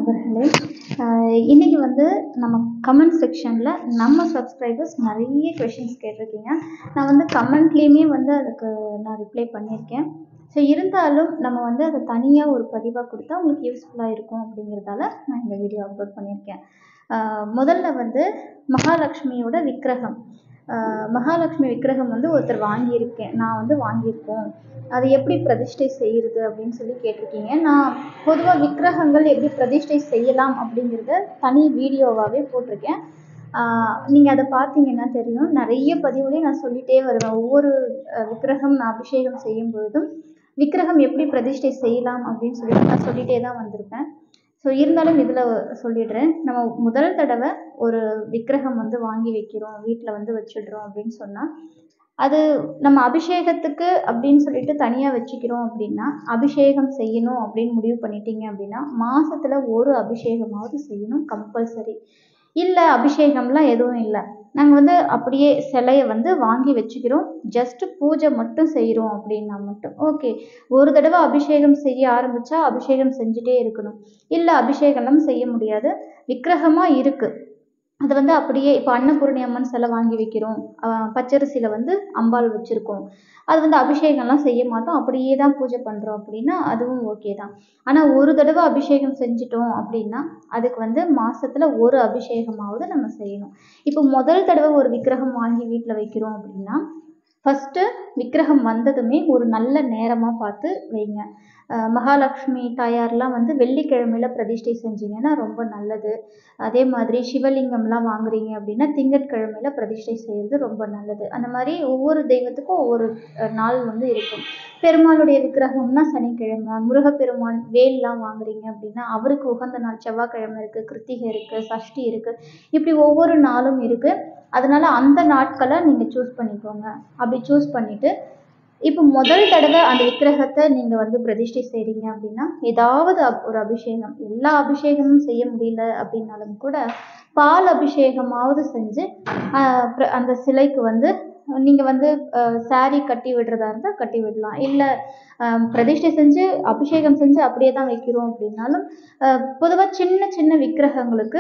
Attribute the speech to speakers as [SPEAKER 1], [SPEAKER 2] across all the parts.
[SPEAKER 1] நண்பர்களே, இன்னைக்கு வந்து நம்ம கமெண்ட் செக்ஷனில் நம்ம சப்ஸ்கிரைபர்ஸ் நிறைய கொஷின்ஸ் கேட்டிருக்கீங்க. நான் வந்து கமெண்ட்லேயுமே வந்து அதுக்கு நான் ரிப்ளை பண்ணியிருக்கேன். ஸோ இருந்தாலும் நம்ம வந்து அதை தனியாக ஒரு பதிவாக கொடுத்தா உங்களுக்கு யூஸ்ஃபுல்லாக இருக்கும் அப்படிங்கிறதால நான் இந்த வீடியோ அப்லோட் பண்ணியிருக்கேன். முதல்ல வந்து மகாலட்சுமியோட விக்கிரகம், மகாலட்சுமி விக்கிரகம் வந்து ஒருத்தர் நான் வந்து வாங்கியிருக்கோம், அதை எப்படி பிரதிஷ்டை செய்கிறது அப்படின்னு சொல்லி கேட்டிருக்கீங்க. நான் பொதுவாக விக்கிரகங்கள் எப்படி பிரதிஷ்டை செய்யலாம் அப்படிங்கிறத தனி வீடியோவாகவே போட்டிருக்கேன். நீங்கள் அதை பார்த்தீங்கன்னா தெரியும். நிறைய பதிவுலேயும் நான் சொல்லிகிட்டே வருவேன். ஒவ்வொரு விக்கிரகம் நான் அபிஷேகம் செய்யும் பொழுதும் விக்கிரகம் எப்படி பிரதிஷ்டை செய்யலாம் அப்படின்னு சொல்லிட்டு நான் சொல்லிகிட்டே தான் வந்திருப்பேன். ஸோ இருந்தாலும் இதில் சொல்லிடுறேன். நம்ம முதல் தடவை ஒரு விக்கிரகம் வந்து வாங்கி வைக்கிறோம், வீட்டில் வந்து வச்சிடுறோம் அப்படின்னு சொன்னால், அது நம்ம அபிஷேகத்துக்கு அப்படின்னு சொல்லிட்டு தனியாக வச்சுக்கிறோம் அப்படின்னா, அபிஷேகம் செய்யணும் அப்படின்னு முடிவு பண்ணிட்டீங்க அப்படின்னா மாதத்தில் ஒரு அபிஷேகமாவது செய்யணும் கம்பல்சரி. இல்லை அபிஷேகம்லாம் எதுவும் இல்லை, நாங்கள் வந்து அப்படியே சிலையை வந்து வாங்கி வச்சுக்கிறோம், ஜஸ்ட்டு பூஜை மட்டும் செய்கிறோம் அப்படின்னா மட்டும் ஓகே. ஒரு தடவை அபிஷேகம் செய்ய ஆரம்பித்தா அபிஷேகம் செஞ்சுட்டே இருக்கணும். இல்லை அபிஷேகம்லாம் செய்ய முடியாது, விக்கிரகமாக இருக்குது, அது வந்து அப்படியே இப்போ அன்னபூரணி அம்மன் சிலை வாங்கி வைக்கிறோம், பச்சரிசியில் வந்து அம்பாள் வச்சுருக்கோம், அது வந்து அபிஷேகம்லாம் செய்ய மாட்டோம், அப்படியே தான் பூஜை பண்ணுறோம் அப்படின்னா அதுவும் ஓகே தான். ஆனால் ஒரு தடவை அபிஷேகம் செஞ்சிட்டோம் அப்படின்னா அதுக்கு வந்து மாதத்தில் ஒரு அபிஷேகமாவது நம்ம செய்யணும். இப்போ முதல் தடவை ஒரு விக்கிரகம் வாங்கி வீட்டில் வைக்கிறோம் அப்படின்னா ஃபஸ்ட்டு விக்கிரகம் வந்ததுமே ஒரு நல்ல நேரமாக பார்த்து வைங்க. மகாலட்சுமி தாயார்லாம் வந்து வெள்ளிக்கிழமையில் பிரதிஷ்டை செஞ்சிங்கன்னா ரொம்ப நல்லது. அதே மாதிரி சிவலிங்கம்லாம் வாங்குறீங்க அப்படின்னா திங்கட்கிழமையில் பிரதிஷ்டை செய்கிறது ரொம்ப நல்லது. அந்த மாதிரி ஒவ்வொரு தெய்வத்துக்கும் ஒவ்வொரு நாள் வந்து இருக்கும். பெருமாளுடைய விக்கிரகம்னா சனிக்கிழமை, முருகப்பெருமான் வேல்லாம் வாங்குறீங்க அப்படின்னா அவருக்கு உகந்த நாள் செவ்வாய்க்கிழமை இருக்குது, கிருத்திகை இருக்குது, சஷ்டி இருக்குது, இப்படி ஒவ்வொரு நாளும் இருக்குது. அதனால் அந்த நாட்களை நீங்கள் சூஸ் பண்ணிக்கோங்க. அப்படி சூஸ் பண்ணிவிட்டு இப்போ முதல் தடவை அந்த விக்கிரகத்தை நீங்கள் வந்து பிரதிஷ்டை செய்கிறீங்க அப்படின்னா ஏதாவது ஒரு அபிஷேகம், எல்லா அபிஷேகமும் செய்ய முடியல அப்படின்னாலும் கூட பால் அபிஷேகமாவது செஞ்சு அந்த சிலைக்கு வந்து நீங்கள் வந்து சாரி கட்டி விடுறதா இருந்தால் கட்டி விடலாம். இல்லை பிரதிஷ்டை செஞ்சு அபிஷேகம் செஞ்சு அப்படியே தான் வைக்கிறோம் அப்படின்னாலும் பொதுவாக சின்ன சின்ன விக்கிரகங்களுக்கு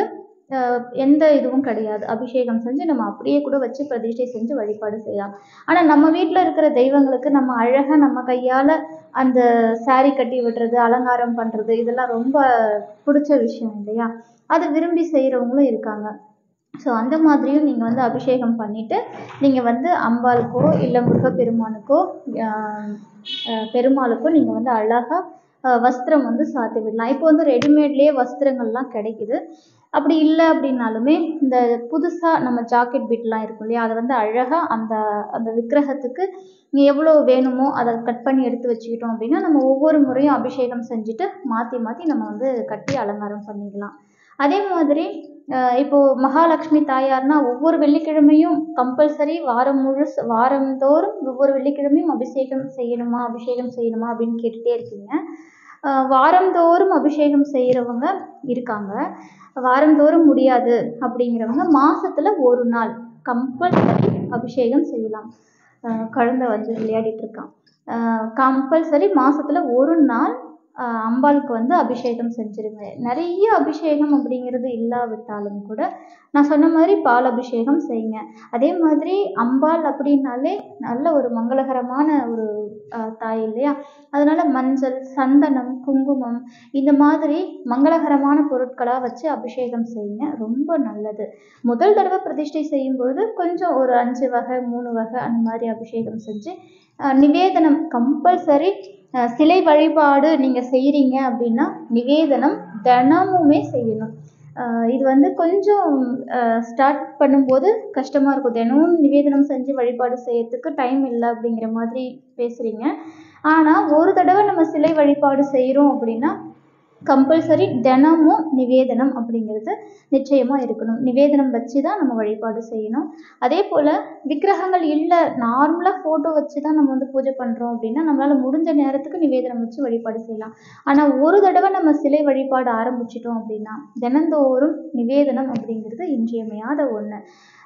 [SPEAKER 1] எந்த இதுவும் கிடையாது, அபிஷேகம் செஞ்சு நம்ம அப்படியே கூட வச்சு பிரதிஷ்டை செஞ்சு வழிபாடு செய்யலாம். ஆனால் நம்ம வீட்டில் இருக்கிற தெய்வங்களுக்கு நம்ம அழகாக நம்ம கையால் அந்த சாரி கட்டி விடுறது, அலங்காரம் பண்ணுறது, இதெல்லாம் ரொம்ப பிடிச்ச விஷயம் இல்லையா? அதை விரும்பி செய்கிறவங்களும் இருக்காங்க. ஸோ அந்த மாதிரியும் நீங்கள் வந்து அபிஷேகம் பண்ணிவிட்டு நீங்கள் வந்து அம்பாளுக்கோ இல்லை முருகப்பெருமானுக்கோ பெருமாளுக்கோ நீங்கள் வந்து அழகாக வஸ்திரம் வந்து சாத்தி விடலாம். இப்போ வந்து ரெடிமேட்லேயே வஸ்திரங்கள்லாம் கிடைக்குது. அப்படி இல்லை அப்படின்னாலுமே இந்த புதுசாக நம்ம ஜாக்கெட் பிட்லாம் இருக்கும் இல்லையா, அதை வந்து அழகாக அந்த அந்த விக்கிரகத்துக்கு எவ்வளோ வேணுமோ அதை கட் பண்ணி எடுத்து வச்சுக்கிட்டோம் அப்படின்னா நம்ம ஒவ்வொரு முறையும் அபிஷேகம் செஞ்சுட்டு மாற்றி மாற்றி நம்ம வந்து கட்டி அலங்காரம் பண்ணிடலாம். அதே மாதிரி இப்போது மகாலட்சுமி தாயார்னா ஒவ்வொரு வெள்ளிக்கிழமையும் கம்பல்சரி வாரந்தோறும் ஒவ்வொரு வெள்ளிக்கிழமையும் அபிஷேகம் செய்யணுமா அப்படின்னு கேட்டுகிட்டே இருக்கீங்க. வாரந்தோறும் அபிஷேகம் செய்கிறவங்க இருக்காங்க, வாரந்தோறும் முடியாது அப்படிங்கிறவங்க மாதத்தில் ஒரு நாள் கம்பல்சரி அபிஷேகம் செய்யலாம். குழந்தை வந்து விளையாடிட்டு இருக்கான். கம்பல்சரி மாதத்தில் ஒரு நாள் அம்பாளுக்கு வந்து அபிஷேகம் செஞ்சுருங்க. நிறைய அபிஷேகம் அப்படிங்கிறது இல்லாவிட்டாலும் கூட நான் சொன்ன மாதிரி பால் அபிஷேகம் செய்யுங்க. அதே மாதிரி அம்பாள் அப்படின்னாலே நல்ல ஒரு மங்களகரமான ஒரு தாய் இல்லையா, அதனால மஞ்சள், சந்தனம், குங்குமம் இந்த மாதிரி மங்களகரமான பொருட்களாக வச்சு அபிஷேகம் செய்யுங்க, ரொம்ப நல்லது. முதல் தடவை பிரதிஷ்டை செய்யும் பொழுது கொஞ்சம் ஒரு 5 வகை 3 வகை அந்த மாதிரி அபிஷேகம் செஞ்சு நிவேதனம் கம்பல்சரி. சிலை வழிபாடு நீங்கள் செய்கிறீங்க அப்படின்னா நிவேதனம் தினமுமே செய்யணும். இது வந்து கொஞ்சம் ஸ்டார்ட் பண்ணும்போது கஷ்டமாக இருக்கும், தினமும் நிவேதனம் செஞ்சு வழிபாடு செய்யறதுக்கு டைம் இல்லை அப்படிங்கிற மாதிரி பேசுகிறீங்க. ஆனால் ஒரு தடவை நம்ம சிலை வழிபாடு செய்கிறோம் அப்படின்னா கம்பல்சரி தினமும் நிவேதனம் அப்படிங்கிறது நிச்சயமாக இருக்கணும். நிவேதனம் வச்சு தான் நம்ம வழிபாடு செய்யணும். அதே போல் விக்கிரகங்கள் இல்லை, நார்மலாக ஃபோட்டோ வச்சு தான் நம்ம வந்து பூஜை பண்ணுறோம் அப்படின்னா நம்மளால் முடிஞ்ச நேரத்துக்கு நிவேதனம் வச்சு வழிபாடு செய்யலாம். ஆனால் ஒரு தடவை நம்ம சிலை வழிபாடு ஆரம்பிச்சிட்டோம் அப்படின்னா தினந்தோறும் நிவேதனம் அப்படிங்கிறது இன்றியமையாத ஒன்று.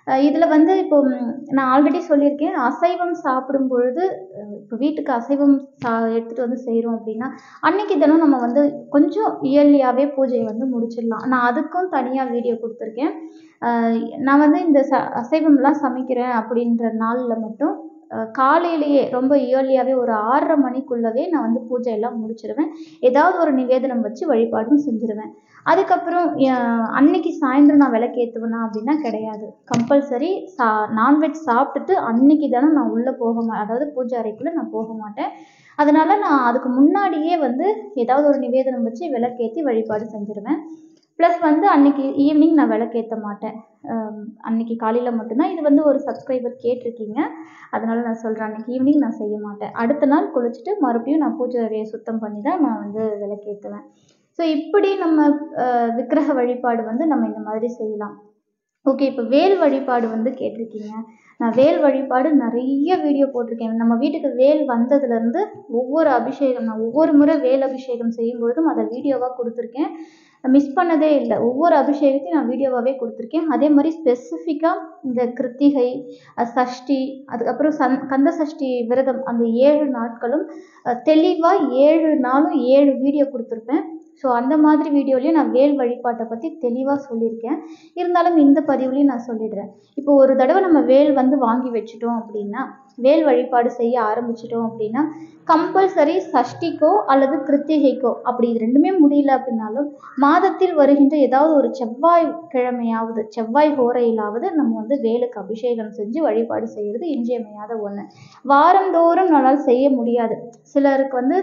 [SPEAKER 1] இதில் வந்து இப்போ நான் ஆல்ரெடி சொல்லியிருக்கேன், அசைவம் சாப்பிடும் பொழுது இப்போ வீட்டுக்கு அசைவம் எடுத்துகிட்டு வந்து செய்கிறோம் அப்படின்னா அன்னைக்கு தினம் நம்ம வந்து கொஞ்சம் இயர்லியாகவே பூஜையை வந்து முடிச்சிடலாம். நான் அதுக்கும் தனியாக வீடியோ கொடுத்துருக்கேன். நான் வந்து இந்த அசைவம்லாம் சமைக்கிறேன் அப்படின்ற நாளில் மட்டும் காலையிலேயே ரொம்ப இயர்லியாகவே ஒரு 6:30 மணிக்குள்ளவே நான் வந்து பூஜையெல்லாம் முடிச்சிடுவேன். ஏதாவது ஒரு நிவேதனம் வச்சு வழிபாடும் செஞ்சுருவேன். அதுக்கப்புறம் அன்னைக்கு சாயந்தரம் நான் விளக்கேற்றுவேனா அப்படின்னா கிடையாது. கம்பல்சரி நான்வெஜ் சாப்பிட்டுட்டு அன்னைக்கு தானே நான் உள்ளே அதாவது பூஜை அறைக்குள்ளே நான் போக மாட்டேன். அதனால நான் அதுக்கு முன்னாடியே வந்து ஏதாவது ஒரு நிவேதனம் வச்சு விளக்கேற்றி வழிபாடு செஞ்சுருவேன். ப்ளஸ் வந்து அன்னைக்கு ஈவினிங் நான் விளக்கேற்ற மாட்டேன். அன்னைக்கு காலையில் மட்டும்தான். இது வந்து ஒரு சப்ஸ்கிரைபர் கேட்டிருக்கீங்க, அதனால நான் சொல்கிறேன். அன்னைக்கு ஈவினிங் நான் செய்ய மாட்டேன். அடுத்த நாள் குளிச்சுட்டு மறுபடியும் நான் பூஜை அறையை சுத்தம் பண்ணி தான் நான் வந்து விளக்கேற்றுவேன். ஸோ இப்படி நம்ம விக்கிரக வழிபாடு வந்து நம்ம இந்த மாதிரி செய்யலாம். ஓகே, இப்போ வேல் வழிபாடு வந்து கேட்டிருக்கீங்க. நான் வேல் வழிபாடு நிறைய வீடியோ போட்டிருக்கேன். நம்ம வீட்டுக்கு வேல் வந்ததுலேருந்து ஒவ்வொரு அபிஷேகம், நான் ஒவ்வொரு முறை வேல் அபிஷேகம் செய்யும்பொழுதும் அதை வீடியோவாக கொடுத்துருக்கேன். மிஸ் பண்ணதே இல்லை. ஒவ்வொரு அபிஷேகத்தையும் நான் வீடியோவாகவே கொடுத்துருக்கேன். அதே மாதிரி ஸ்பெசிஃபிக்காக இந்த கிருத்திகை, சஷ்டி, அதுக்கப்புறம் கந்த சஷ்டி விரதம் அந்த 7 நாட்களும் தெளிவாக 7 நாளும் 7 வீடியோ கொடுத்துருப்பேன். ஸோ அந்த மாதிரி வீடியோலையும் நான் வேல் வழிபாட்டை பற்றி தெளிவாக சொல்லியிருக்கேன். இருந்தாலும் இந்த பதிவுலையும் நான் சொல்லிடுறேன். இப்போ ஒரு தடவை நம்ம வேல் வந்து வாங்கி வச்சுட்டோம் அப்படின்னா, வேல் வழிபாடு செய்ய ஆரம்பிச்சிட்டோம் அப்படின்னா கம்பல்சரி சஷ்டிக்கோ அல்லது கிருத்திகைக்கோ, அப்படி இது ரெண்டுமே முடியல அப்படின்னாலும் மாதத்தில் வருகின்ற ஏதாவது ஒரு செவ்வாய்க்கிழமையாவது, செவ்வாய் ஹோரையிலாவது நம்ம வந்து வேலுக்கு அபிஷேகம் செஞ்சு வழிபாடு செய்கிறது இன்றியமையாத ஒன்று. வாரந்தோறும் நம்மளால் செய்ய முடியாது. சிலருக்கு வந்து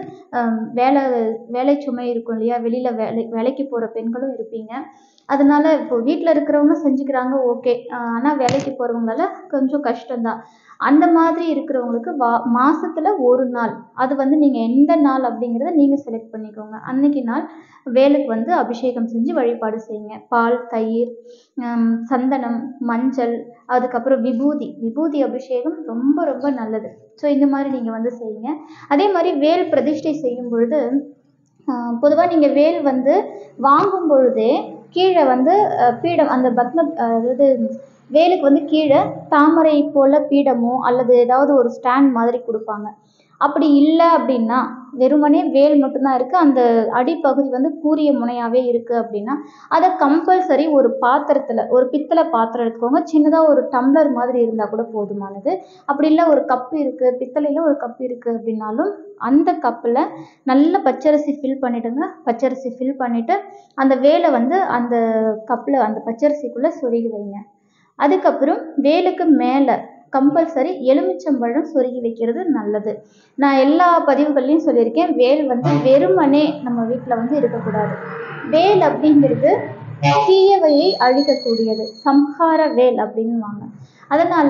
[SPEAKER 1] வேலை சுமை இருக்கும் இல்லையா, வெளியில் வேலைக்கு போகிற பெண்களும் இருப்பீங்க. அதனால இப்போ வீட்டில் இருக்கிறவங்க செஞ்சுக்கிறாங்க, ஓகே. ஆனால் வேலைக்கு போகிறவங்களால கொஞ்சம் கஷ்டம்தான். அந்த மாதிரி இருக்கிறவங்களுக்கு மாசத்துல ஒரு நாள், அது வந்து நீங்கள் எந்த நாள் அப்படிங்கிறத நீங்கள் செலக்ட் பண்ணிக்கோங்க. அன்னைக்கு நாள் வேலுக்கு வந்து அபிஷேகம் செஞ்சு வழிபாடு செய்யுங்க. பால், தயிர், சந்தனம், மஞ்சள், அதுக்கப்புறம் விபூதி அபிஷேகம் ரொம்ப ரொம்ப நல்லது. ஸோ இந்த மாதிரி நீங்கள் வந்து செய்யுங்க. அதே மாதிரி வேல் பிரதிஷ்டை செய்யும் பொழுது பொதுவாக நீங்கள் வேல் வந்து வாங்கும் பொழுதே கீழே வந்து பீடம், அந்த அதாவது வேலுக்கு வந்து கீழே தாமரை போல பீடமோ அல்லது ஏதாவது ஒரு ஸ்டாண்ட் மாதிரி கொடுப்பாங்க. அப்படி இல்லை அப்படின்னா, வெறுமனே வேல் மட்டும்தான் இருக்குது, அந்த அடிப்பகுதி வந்து கூரிய முனையாகவே இருக்குது அப்படின்னா அதை கம்பல்சரி ஒரு பாத்திரத்தில், ஒரு பித்தளை பாத்திரம் எடுத்துக்கோங்க. சின்னதாக ஒரு டம்ளர் மாதிரி இருந்தால் கூட போதுமானது. அப்படி இல்லை ஒரு கப்பு இருக்குது, பித்தளையில் ஒரு கப்பு இருக்குது அப்படின்னாலும் அந்த கப்பில் நல்ல பச்சரிசி ஃபில் பண்ணிவிடுங்க. பச்சரிசி ஃபில் பண்ணிவிட்டு அந்த வேலை வந்து அந்த கப்பில், அந்த பச்சரிசிக்குள்ளே சொருகி வைங்க. அதுக்கப்புறம் வேலுக்கு மேலே கம்பல்சரி எலுமிச்சம்பழம் சொருகி வைக்கிறது நல்லது. நான் எல்லா பதிவுகள்லையும் சொல்லியிருக்கேன், வேல் வந்து வெறுமனே நம்ம வீட்டில் வந்து இருக்கக்கூடாது. வேல் அப்படிங்கிறது தீயவையை அழிக்கக்கூடியது, சம்ஹார வேல் அப்படின்வாங்க. அதனால்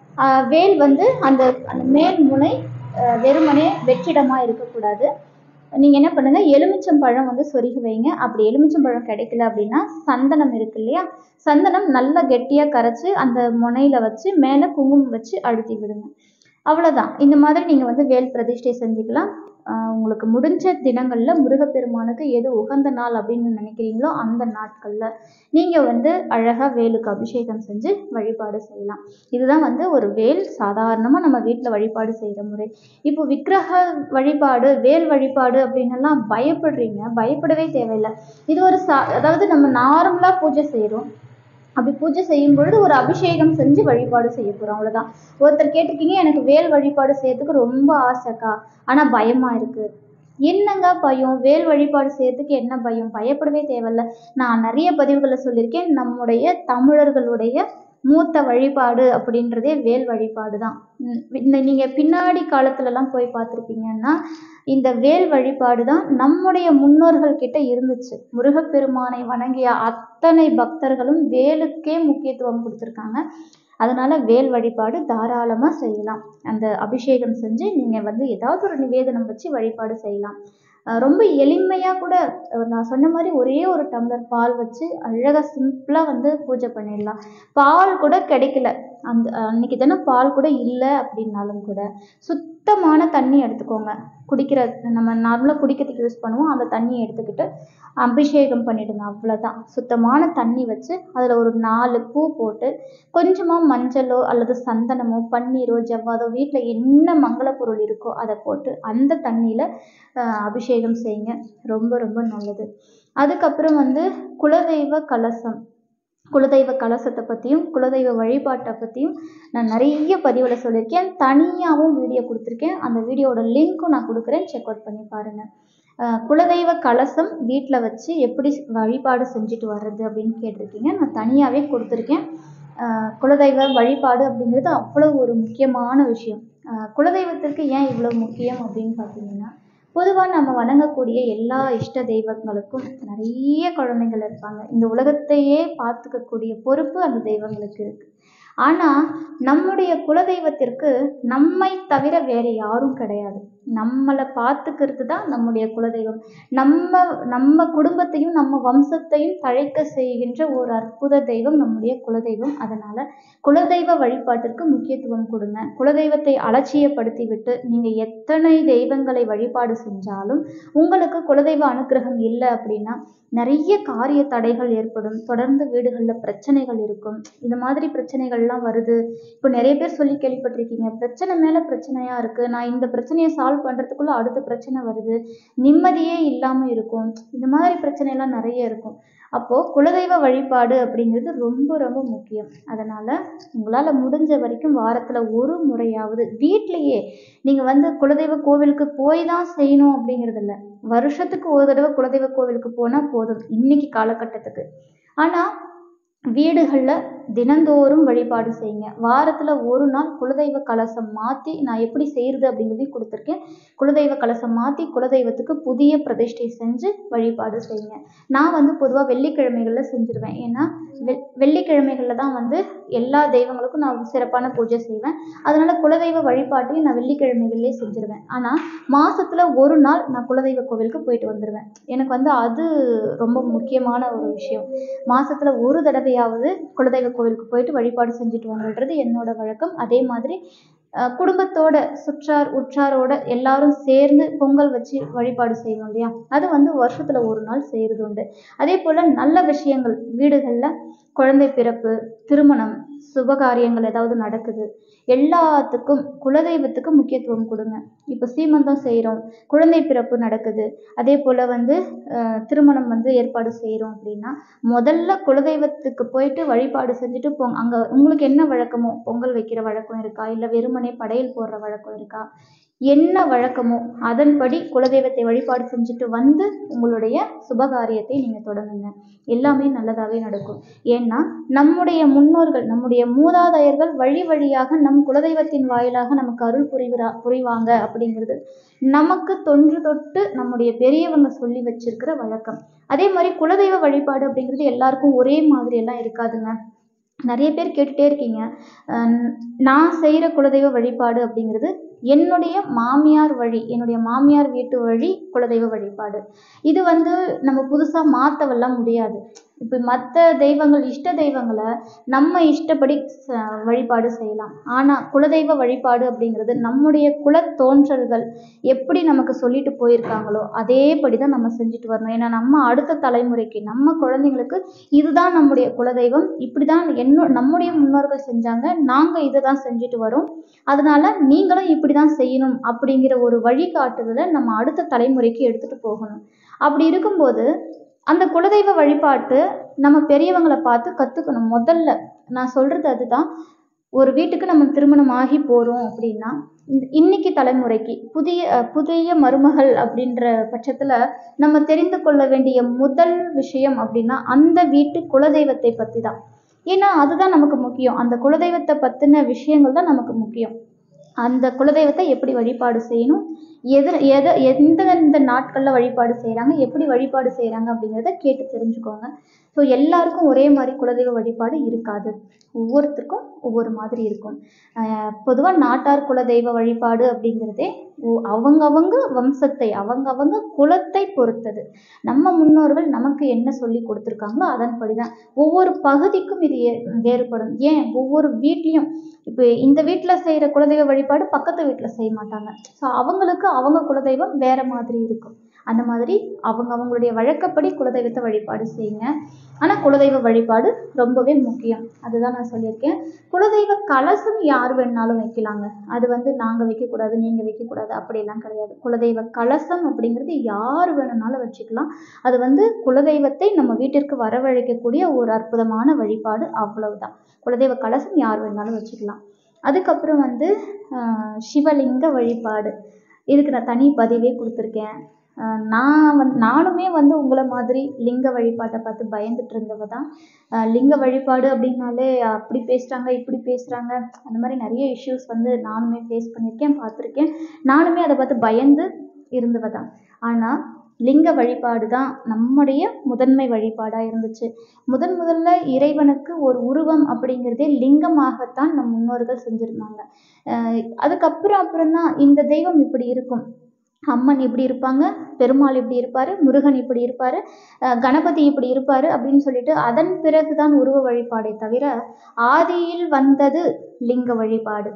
[SPEAKER 1] வேல் வந்து அந்த மேல் முனை வெறுமனே வெற்றிடமாக இருக்கக்கூடாது. நீங்கள் என்ன பண்ணுங்கள், எலுமிச்சம்பழம் வந்து சொருகி வைங்க. அப்படி எலுமிச்சம்பழம் கிடைக்கல அப்படின்னா சந்தனம் இருக்கு இல்லையா, சந்தனம் நல்லா கெட்டியாக கரைச்சி அந்த முனையில் வச்சு மேலே குங்குமம் வச்சு அழுத்தி விடுங்க. அவ்வளோதான். இந்த மாதிரி நீங்கள் வந்து வேல் பிரதிஷ்டை செஞ்சுக்கலாம். உங்களுக்கு முடிஞ்ச தினங்களில் முருகப்பெருமானுக்கு எது உகந்த நாள் அப்படின்னு நினைக்கிறீங்களோ அந்த நாட்களில் நீங்கள் வந்து அழகாக வேலுக்கு அபிஷேகம் செஞ்சு வழிபாடு செய்யலாம். இதுதான் வந்து ஒரு வேல் சாதாரணமாக நம்ம வீட்டில் வழிபாடு செய்கிற முறை. இப்போ விக்கிரக வழிபாடு, வேல் வழிபாடு அப்படின்னெல்லாம் பயப்படுறீங்க, பயப்படவே தேவையில்லை. இது ஒரு அதாவது நம்ம நார்மலாக பூஜை செய்கிறோம். அப்படி பூஜை செய்யும் பொழுது ஒரு அபிஷேகம் செஞ்சு வழிபாடு செய்ய போகிறோம், அவ்வளோதான். ஒருத்தர் கேட்டிருக்கீங்க, எனக்கு வேல் வழிபாடு செய்யறதுக்கு ரொம்ப ஆசைக்கா, ஆனால் பயமாக இருக்குது. என்னங்க பயம்? வேல் வழிபாடு செய்யறதுக்கு என்ன பயம்? பயப்படவே தேவையில்லை. நான் நிறைய பதிவுகளை சொல்லியிருக்கேன், நம்முடைய தமிழர்களுடைய மூத்த வழிபாடு அப்படின்றதே வேல் வழிபாடு தான். நீங்கள் பின்னாடி காலத்துலலாம் போய் பார்த்துருப்பீங்கன்னா இந்த வேல் வழிபாடு தான் நம்முடைய முன்னோர்கள் கிட்ட இருந்துச்சு. முருகப்பெருமானை வணங்கிய அத்தனை பக்தர்களும் வேலுக்கே முக்கியத்துவம் கொடுத்துருக்காங்க. அதனால் வேல் வழிபாடு தாராளமாக செய்யலாம். அந்த அபிஷேகம் செஞ்சு நீங்கள் வந்து ஏதாவது ஒரு நிவேதனம் வச்சு வழிபாடு செய்யலாம். ரொம்ப எளிமையாக கூட நான் சொன்ன மாதிரி ஒரே ஒரு டம்ளர் பால் வச்சு அழகாக சிம்பிளாக வந்து பூஜை பண்ணிடலாம். பால் கூட கிடைக்கல, அந்த அன்னைக்கு தினம் பால் கூட இல்லை அப்படின்னாலும் கூட சுத்தமான தண்ணி எடுத்துக்கோங்க. குடிக்கிற நம்ம நார்மலாக குடிக்கிறதுக்கு யூஸ் பண்ணுவோம் அந்த தண்ணியை எடுத்துக்கிட்டு அபிஷேகம் பண்ணிடுங்க. அவ்வளோதான். சுத்தமான தண்ணி வச்சு அதில் ஒரு 4 பூ போட்டு கொஞ்சமாக மஞ்சளோ அல்லது சந்தனமோ பன்னீரோ ஜவ்வாதோ வீட்டில் என்ன மங்கள பொருள் இருக்கோ அதை போட்டு அந்த தண்ணியில் அபிஷேகம் செய்யுங்க. ரொம்ப ரொம்ப நல்லது. அதுக்கப்புறம் வந்து குலதெய்வ கலசம், குலதெய்வ கலசத்தை பற்றியும் குலதெய்வ வழிபாட்டை பற்றியும் நான் நிறைய பதிவில் சொல்லியிருக்கேன். தனியாகவும் வீடியோ கொடுத்துருக்கேன். அந்த வீடியோட லிங்க்கும் நான் கொடுக்குறேன், செக் அவுட் பண்ணி பாருங்கள். குலதெய்வ கலசம் வீட்டில் வச்சு எப்படி வழிபாடு செஞ்சுட்டு வர்றது அப்படின்னு கேட்டிருக்கீங்க. நான் தனியாகவே கொடுத்துருக்கேன். குலதெய்வ வழிபாடு அப்படிங்கிறது அவ்வளோ ஒரு முக்கியமான விஷயம். குலதெய்வத்திற்கு ஏன் இவ்வளோ முக்கியம் அப்படின்னு பார்த்தீங்கன்னா, பொதுவாக நம்ம வணங்கக்கூடிய எல்லா இஷ்ட தெய்வங்களுக்கும் நிறைய குழந்தைகள் இருப்பாங்க. இந்த உலகத்தையே பார்த்துக்கக்கூடிய பொறுப்பு அந்த தெய்வங்களுக்கு இருக்குது. ஆனால் நம்முடைய குலதெய்வத்திற்கு நம்மை தவிர வேறு யாரும் கிடையாது. நம்மளை பார்த்துக்கிறது தான் நம்முடைய குலதெய்வம். நம்ம குடும்பத்தையும் நம்ம வம்சத்தையும் தழைக்க செய்கின்ற ஒரு அற்புத தெய்வம் நம்முடைய குலதெய்வம். அதனால் குலதெய்வ வழிபாட்டிற்கு முக்கியத்துவம் கொடுங்க. குலதெய்வத்தை அலட்சியப்படுத்தி விட்டு நீங்கள் எத்தனை தெய்வங்களை வழிபாடு செஞ்சாலும் உங்களுக்கு குலதெய்வ அனுக்கிரகம் இல்லை அப்படின்னா நிறைய காரிய தடைகள் ஏற்படும். தொடர்ந்து வீடுகளில் பிரச்சனைகள் இருக்கும். இந்த மாதிரி பிரச்சனைகள்லாம் வருது. இப்போ நிறைய பேர் சொல்லி கேள்விப்பட்டிருக்கீங்க, பிரச்சனை மேலே பிரச்சனையாக இருக்குது, நான் இந்த பிரச்சனையை சால்வ் பண்ணுறதுக்குள்ளே அடுத்த பிரச்சனை வருது, நிம்மதியே இல்லாமல் இருக்கும். இந்த மாதிரி பிரச்சனைலாம் நிறைய இருக்கும். அப்போது குலதெய்வ வழிபாடு அப்படிங்கிறது ரொம்ப ரொம்ப முக்கியம். அதனால் உங்களால் முடிஞ்ச வரைக்கும் வாரத்தில் ஒரு முறையாவது வீட்லேயே நீங்கள் வந்து குலதெய்வ கோவிலுக்கு போய் தான் செய்யணும் அப்படிங்கிறது இல்லை. வருஷத்துக்கு ஒரு தடவை குலதெய்வ கோவிலுக்கு போனால் போதும் இன்னைக்கு காலகட்டத்துக்கு. ஆனால் வீடுகளில் தினந்தோறும் வழிபாடு செய்யுங்க. வாரத்தில் ஒரு நாள் குலதெய்வ கலசம் மாற்றி நான் எப்படி செய்கிறது அப்படிங்கிறதையும் கொடுத்துருக்கேன். குலதெய்வ கலசம் மாற்றி குலதெய்வத்துக்கு புதிய பிரதிஷ்டை செஞ்சு வழிபாடு செய்யுங்க. நான் வந்து பொதுவாக வெள்ளிக்கிழமைகளில் செஞ்சுருவேன். ஏன்னா வெள்ளிக்கிழமைகளில் தான் வந்து எல்லா தெய்வங்களுக்கும் நான் சிறப்பான பூஜை செய்வேன். அதனால் குலதெய்வ வழிபாட்டையும் நான் வெள்ளிக்கிழமைகளிலே செஞ்சுருவேன். ஆனால் மாதத்தில் ஒரு நாள் நான் குலதெய்வ கோவிலுக்கு போயிட்டு வந்துடுவேன். எனக்கு வந்து அது ரொம்ப முக்கியமான ஒரு விஷயம். மாதத்தில் ஒரு தடவையாவது குலதெய்வ கோவிலுக்கு போயிட்டு வழிபாடு செஞ்சுட்டு வந்துடுறது என்னோட வழக்கம். அதே மாதிரி குடும்பத்தோட உற்றாரோட எல்லாரும் சேர்ந்து பொங்கல் வச்சு வழிபாடு செய்வோம் இல்லையா, அது வந்து வருஷத்துல ஒரு நாள் செய்கிறது உண்டு. அதே போல் நல்ல விஷயங்கள் வீடுகளில் குழந்தை பிறப்பு, திருமணம், சுபகாரியங்கள் ஏதாவது நடக்குது, எல்லாத்துக்கும் குலதெய்வத்துக்கு முக்கியத்துவம் கொடுங்க. இப்போ சீமந்தம் செய்கிறோம், குழந்தை பிறப்பு நடக்குது, அதே போல் வந்து திருமணம் வந்து ஏற்பாடு செய்கிறோம் அப்படின்னா முதல்ல குலதெய்வத்துக்கு போயிட்டு வழிபாடு செஞ்சுட்டு அங்கே உங்களுக்கு என்ன வழக்கமோ, பொங்கல் வைக்கிற வழக்கம் இருக்கா, இல்லை வெறுமனே படையல் போடுற வழக்கம் இருக்கா, என்ன வழக்கமோ அதன்படி குலதெய்வத்தை வழிபாடு செஞ்சுட்டு வந்து உங்களுடைய சுபகாரியத்தை நீங்கள் தொடங்குங்க. எல்லாமே நல்லதாகவே நடக்கும். ஏன்னா நம்முடைய முன்னோர்கள், நம்முடைய மூதாதையர்கள் வழி வழியாக நம் குலதெய்வத்தின் வாயிலாக நமக்கு அருள் புரிவாங்க அப்படிங்கிறது நமக்கு தொன்று தொட்டு நம்முடைய பெரியவங்க சொல்லி வச்சிருக்கிற வழக்கம். அதே மாதிரி குலதெய்வ வழிபாடு அப்படிங்கிறது எல்லாருக்கும் ஒரே மாதிரி எல்லாம் இருக்காதுங்க. நிறைய பேர் கேட்டுகிட்டே இருக்கீங்க, நான் செய்கிற குலதெய்வ வழிபாடு அப்படிங்கிறது என்னுடைய மாமியார் வழி, என்னுடைய மாமியார் வீட்டு வழி குலதெய்வ வழிபாடு. இது வந்து நம்ம புதுசாக மாற்றவெல்லாம் முடியாது. இப்போ மற்ற தெய்வங்கள் இஷ்ட தெய்வங்களை நம்ம இஷ்டப்படி வழிபாடு செய்யலாம். ஆனால் குலதெய்வ வழிபாடு அப்படிங்கிறது நம்முடைய குல தோன்றல்கள் எப்படி நமக்கு சொல்லிட்டு போயிருக்காங்களோ அதேபடி தான் நம்ம செஞ்சுட்டு வரணும். ஏன்னா நம்ம அடுத்த தலைமுறைக்கு, நம்ம குழந்தைங்களுக்கு இதுதான் நம்முடைய குலதெய்வம், இப்படி தான் நம்முடைய முன்னோர்கள் செஞ்சாங்க, நாங்கள் இதை தான் செஞ்சுட்டு வரோம், அதனால நீங்களும் இப்படி தான் செய்யணும் அப்படிங்கிற ஒரு வழிகாட்டுதலை நம்ம அடுத்த தலைமுறைக்கு எடுத்துகிட்டு போகணும். அப்படி இருக்கும்போது அந்த குலதெய்வ வழிபாட்டு நம்ம பெரியவங்களை பார்த்து கற்றுக்கணும். முதல்ல நான் சொல்கிறது அதுதான். ஒரு வீட்டுக்கு நம்ம திருமணம் ஆகி போகிறோம் அப்படின்னா இன்னைக்கு தலைமுறைக்கு புதிய மருமகள் அப்படின்ற பட்சத்தில் நம்ம தெரிந்து கொள்ள வேண்டிய முதல் விஷயம் அப்படின்னா அந்த வீட்டு குலதெய்வத்தை பற்றி தான். ஏன்னா அதுதான் நமக்கு முக்கியம். அந்த குலதெய்வத்தை பற்றின விஷயங்கள் தான் நமக்கு முக்கியம். அந்த குலதெய்வத்தை எப்படி வழிபாடு செய்யணும், எந்தெந்த நாட்களில் வழிபாடு செய்கிறாங்க, எப்படி வழிபாடு செய்கிறாங்க அப்படிங்கிறத கேட்டு தெரிஞ்சுக்கோங்க. ஸோ எல்லாருக்கும் ஒரே மாதிரி குலதெய்வ வழிபாடு இருக்காது, ஒவ்வொருத்தருக்கும் ஒவ்வொரு மாதிரி இருக்கும். பொதுவாக நாட்டார் குலதெய்வ வழிபாடு அப்படிங்கிறதே அவங்கவங்க வம்சத்தை அவங்கவங்க குலத்தை பொறுத்தது. நம்ம முன்னோர்கள் நமக்கு என்ன சொல்லி கொடுத்துருக்காங்களோ அதன்படிதான். ஒவ்வொரு பகுதிக்கும் இது வேறுபடும். ஏன் ஒவ்வொரு வீட்லேயும் இப்போ இந்த வீட்டில் செய்கிற குலதெய்வ வழிபாடு பக்கத்து வீட்டில் செய்ய மாட்டாங்க. ஸோ அவங்களுக்கு அவங்க குலதெய்வம் வேற மாதிரி இருக்கும். அந்த மாதிரி அவங்களுடைய வழக்கப்படி குலதெய்வத்தை வழிபாடு செய்யுங்க. ஆனால் குலதெய்வ வழிபாடு ரொம்பவே முக்கியம். அதுதான் நான் சொல்லியிருக்கேன். குலதெய்வ கலசம் யார் வேணாலும் வைக்கலாங்க. அது நாங்கள் வைக்கக்கூடாது, நீங்கள் வைக்கக்கூடாது அப்படியெல்லாம் கிடையாது. குலதெய்வ கலசம் அப்படிங்கிறது யார் வேணும்னாலும் வச்சுக்கலாம். அது குலதெய்வத்தை நம்ம வீட்டிற்கு வரவழைக்கக்கூடிய ஒரு அற்புதமான வழிபாடு, அவ்வளவுதான். குலதெய்வ கலசம் யார் வேணாலும் வச்சுக்கலாம். அதுக்கப்புறம் சிவலிங்க வழிபாடு, இதுக்கு நான் தனி பதிவே கொடுத்துருக்கேன். நானுமே உங்களை மாதிரி லிங்க வழிபாட்டை பார்த்து பயந்துட்டு இருந்தவ தான். லிங்க வழிபாடு அப்படின்னாலே அப்படி பேசுகிறாங்க, இப்படி பேசுகிறாங்க, அந்த மாதிரி நிறைய இஷ்யூஸ் நானுமே ஃபேஸ் பண்ணியிருக்கேன், பார்த்துருக்கேன். நானுமே அதை பார்த்து பயந்து இருந்தவ தான். ஆனால் லிங்க வழிபாடு தான் நம்முடைய முதன்மை வழிபாடாக இருந்துச்சு. முதல்ல இறைவனுக்கு ஒரு உருவம் அப்படிங்கிறதே லிங்கமாகத்தான் நம் முன்னோர்கள் செஞ்சுருந்தாங்க. அப்புறம் தான் இந்த தெய்வம் இப்படி இருக்கும், அம்மன் இப்படி இருப்பாங்க, பெருமாள் இப்படி இருப்பார், முருகன் இப்படி இருப்பார், கணபதி இப்படி இருப்பார் அப்படின்னு சொல்லிட்டு அதன் பிறகுதான் உருவ வழிபாடே தவிர ஆதியில் வந்தது லிங்க வழிபாடு.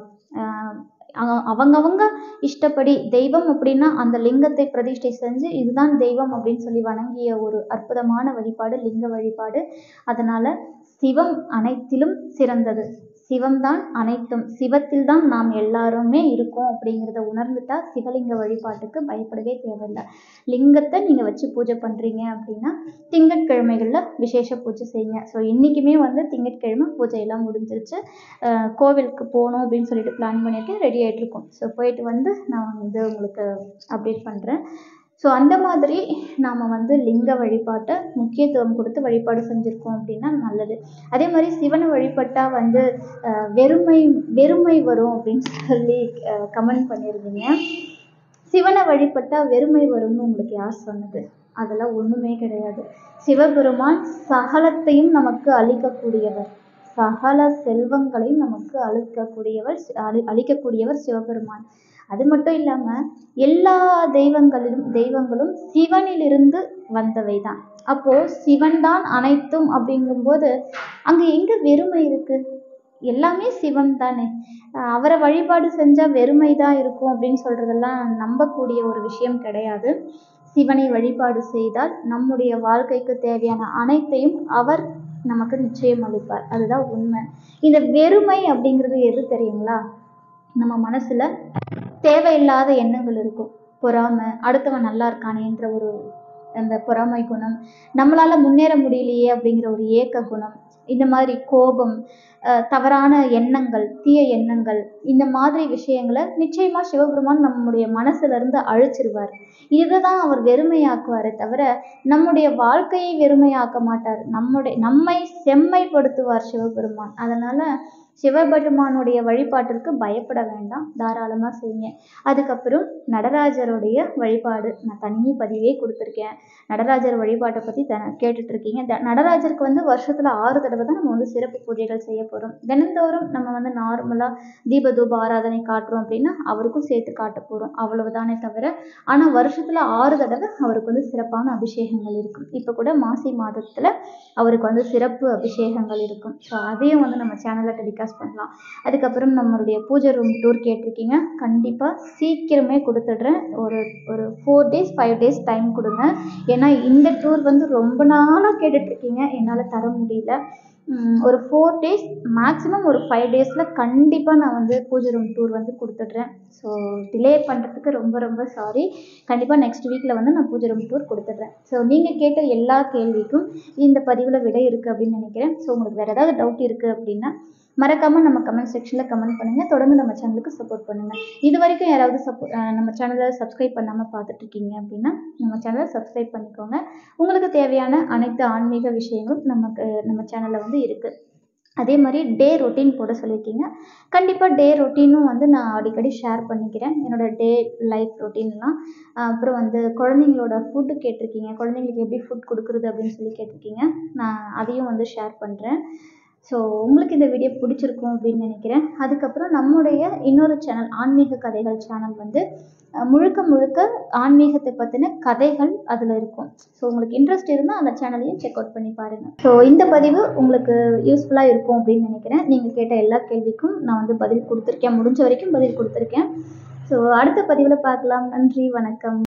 [SPEAKER 1] அவங்கவங்க இஷ்டப்படி தெய்வம் அப்படின்னா அந்த லிங்கத்தை பிரதிஷ்டை செஞ்சு இதுதான் தெய்வம் அப்படின்னு சொல்லி வணங்கிய ஒரு அற்புதமான வழிபாடு லிங்க வழிபாடு. அதனால சிவம் அனைத்திலும் சிறந்தது. சிவம்தான் அனைத்தும், சிவத்தில் தான் நாம் எல்லாருமே இருக்கோம் அப்படிங்கிறத உணர்ந்துட்டா சிவலிங்க வழிபாட்டுக்கு பயப்படவே தேவையில்லை. லிங்கத்தை நீங்கள் வச்சு பூஜை பண்ணுறீங்க அப்படின்னா திங்கட்கிழமைகளில் விசேஷ பூஜை செய்யுங்க. ஸோ இன்றைக்குமே திங்கட்கிழமை பூஜையெல்லாம் முடிஞ்சிருச்சு. கோவிலுக்கு போகணும் அப்படின்னு சொல்லிட்டு பிளான் பண்ணியிருக்கேன், ரெடி ஆகிட்ருக்கோம். ஸோ போயிட்டு நான் உங்களுக்கு அப்டேட் பண்ணுறேன். ஸோ அந்த மாதிரி நாம் லிங்க வழிபாட்டை முக்கியத்துவம் கொடுத்து வழிபாடு செஞ்சுருக்கோம் அப்படின்னா நல்லது. அதே மாதிரி சிவனை வழிபட்டால் வெறுமை வரும் அப்படின்னு சொல்லி கமெண்ட் பண்ணியிருந்தீங்க. சிவனை வழிபட்டால் வெறுமை வரும்னு உங்களுக்கு யார் சொன்னது? அதெல்லாம் ஒன்றுமே கிடையாது. சிவபெருமான் சகலத்தையும் நமக்கு அளிக்கக்கூடியவர், சகல செல்வங்களையும் நமக்கு அளிக்கக்கூடியவர் சிவபெருமான். அது மட்டும் இல்லாமல் எல்லா தெய்வங்களும் சிவனிலிருந்து வந்தவை தான். அப்போது சிவன் தான் அனைத்தும் அப்படிங்கும்போது அங்கே எங்கே வெறுமை இருக்குது? எல்லாமே சிவன் தானே. அவரை வழிபாடு செஞ்சால் வெறுமை தான் இருக்கும் அப்படின்னு சொல்கிறதெல்லாம் நம்பக்கூடிய ஒரு விஷயம் கிடையாது. சிவனை வழிபாடு செய்தால் நம்முடைய வாழ்க்கைக்கு தேவையான அனைத்தையும் அவர் நமக்கு நிச்சயம் அளிப்பார். அதுதான் உண்மை. இந்த வெறுமை அப்படிங்கிறது எது தெரியுங்களா? நம்ம மனசில் தேவையில்லாத எண்ணங்கள் இருக்கும். பொறாமை, அடுத்தவன் நல்லா இருக்கானேன்ற அந்த பொறாமை குணம், நம்மளால் முன்னேற முடியலையே அப்படிங்கிற ஒரு ஏக்க குணம், இந்த மாதிரி கோபம், தவறான எண்ணங்கள், தீய எண்ணங்கள், இந்த மாதிரி விஷயங்களை நிச்சயமாக சிவபெருமான் நம்முடைய மனசுலேருந்து அழிச்சிருவார். இதுதான் அவர் வெறுமையாக்குவாரே தவிர நம்முடைய வாழ்க்கையை வெறுமையாக்க மாட்டார். நம்மை செம்மைப்படுத்துவார் சிவபெருமான். அதனால் சிவபெருமானுடைய வழிபாட்டிற்கு பயப்பட வேண்டாம், தாராளமாக செய்யுங்க. அதுக்கப்புறம் நடராஜருடைய வழிபாடு நான் தனி பதிவே கொடுத்துருக்கேன். நடராஜர் வழிபாட்டை பற்றி கேட்டுட்ருக்கீங்க. நடராஜருக்கு வருஷத்தில் 6 தடவை தான் நம்ம சிறப்பு பூஜைகள் செய்ய போகிறோம். தினந்தோறும் நம்ம நார்மலாக தீப தூப ஆராதனை காட்டுறோம் அப்படின்னா அவருக்கும் சேர்த்து காட்ட போகிறோம், அவ்வளவுதானே தவிர. ஆனால் வருஷத்தில் 6 தடவை அவருக்கு சிறப்பான அபிஷேகங்கள் இருக்கும். இப்போ கூட மாசி மாதத்தில் அவருக்கு சிறப்பு அபிஷேகங்கள் இருக்கும். ஸோ அதையும் நம்ம சேனலில் டெலிகாஸ்ட் பண்ணலாம். அதுக்கப்புறம் நம்மளுடைய பூஜை ரூம் டூர் கேட்டிருக்கீங்க, கண்டிப்பாக சீக்கிரமே கொடுத்துட்றேன். ஒரு 4 days 5 days டைம் கொடுங்க. ஏன்னா இந்த டூர் ரொம்ப நாளாக கேட்டுட்ருக்கீங்க, என்னால் தர முடியல. ஒரு 4 days மேக்ஸிமம் ஒரு 5 daysல கண்டிப்பாக நான் பூஜை ரூம் டூர் கொடுத்துட்றேன். ஸோ டிலே பண்ணுறதுக்கு ரொம்ப சாரி. கண்டிப்பாக நெக்ஸ்ட் வீக்கில் நான் பூஜை ரூம் டூர் கொடுத்துட்றேன். ஸோ நீங்கள் கேட்ட எல்லா கேள்விக்கும் இந்த பதிவில் விடை இருக்குது அப்படின்னு நினைக்கிறேன். ஸோ உங்களுக்கு வேறு ஏதாவது டவுட் இருக்குது அப்படின்னா மறக்காமல் நம்ம கமெண்ட் செக்ஷனில் கமெண்ட் பண்ணுங்கள். தொடர்ந்து நம்ம சேனலுக்கு சப்போர்ட் பண்ணுங்கள். இது வரைக்கும் யாராவது நம்ம சேனலை சப்ஸ்கிரைப் பண்ணாமல் பார்த்துட்ருக்கீங்க அப்படின்னா நம்ம சேனலை சப்ஸ்கிரைப் பண்ணிக்கோங்க. உங்களுக்கு தேவையான அனைத்து ஆன்மீக விஷயங்களும் நம்ம சேனலில் இருக்குது. அதே மாதிரி டே ரொட்டீன் போட சொல்லியிருக்கீங்க. கண்டிப்பாக டே ரொட்டீனும் நான் அடிக்கடி ஷேர் பண்ணிக்கிறேன், என்னோடய டே லைஃப் ரொட்டீன்லாம். அப்புறம் குழந்தைங்களோட ஃபுட்டு கேட்டிருக்கீங்க, குழந்தைங்களுக்கு எப்படி ஃபுட் கொடுக்குறது அப்படின்னு சொல்லி கேட்டிருக்கீங்க. நான் அதையும் ஷேர் பண்ணுறேன். ஸோ உங்களுக்கு இந்த வீடியோ பிடிச்சிருக்கும் அப்படின்னு நினைக்கிறேன். அதுக்கப்புறம் நம்முடைய இன்னொரு சேனல் ஆன்மீக கதைகள் சேனல் வந்து முழுக்க முழுக்க ஆன்மீகத்தை பற்றின கதைகள் அதில் இருக்கும். ஸோ உங்களுக்கு இன்ட்ரெஸ்ட் இருந்தால் அந்த சேனலையும் செக் அவுட் பண்ணி பாருங்கள். ஸோ இந்த பதிவு உங்களுக்கு யூஸ்ஃபுல்லாக இருக்கும் அப்படின்னு நினைக்கிறேன். நீங்கள் கேட்ட எல்லா கேள்விக்கும் நான் வந்து பதில் கொடுத்துருக்கேன், முடிஞ்ச வரைக்கும் பதில் கொடுத்துருக்கேன். ஸோ அடுத்த பதிவில் பார்க்கலாம். நன்றி, வணக்கம்.